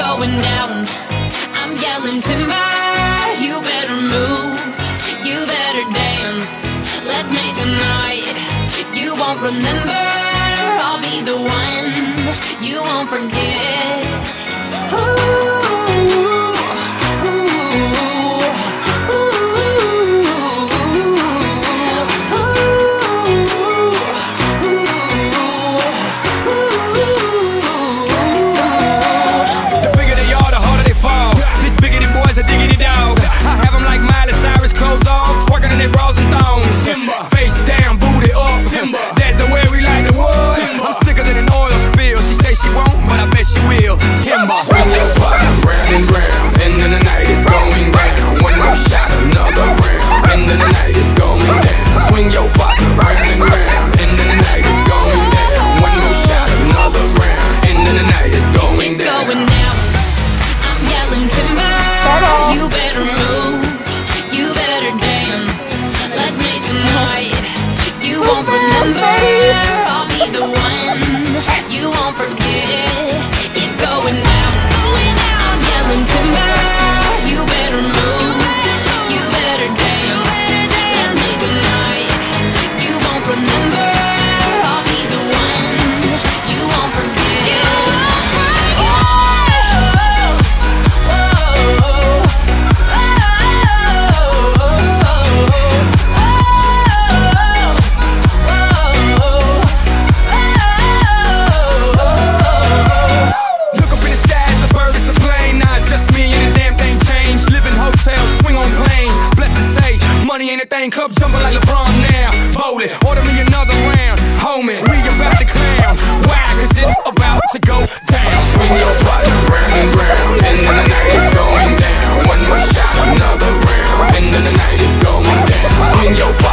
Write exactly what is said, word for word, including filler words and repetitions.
going down. I'm yelling timber, you better move, you better dance. Let's make a night you won't remember. I'll be the one you won't forget. Ooh. Swing your body round and round, and then the night is going down. One more shot, another round, and then the night is going down. Swing your body round and round, and then the night is going down. One more shot, another round, and then the night is going it's down. Going down. I'm yelling timber, you better move, you better dance. Let's make a night you won't remember. I'll be the one you won't forget. It's going down. I'm yelling timber, you better move, you better dance. Let's make a night you won't remember. I'll be the one you won't forget. Money ain't a thing, club jumping like LeBron now. Bowling, order me another round. Homie, we about to clown. Why? Cause it's about to go down. Swing your body round and round, and then the night is going down. One more shot, another round, and then the night is going down. Swing your body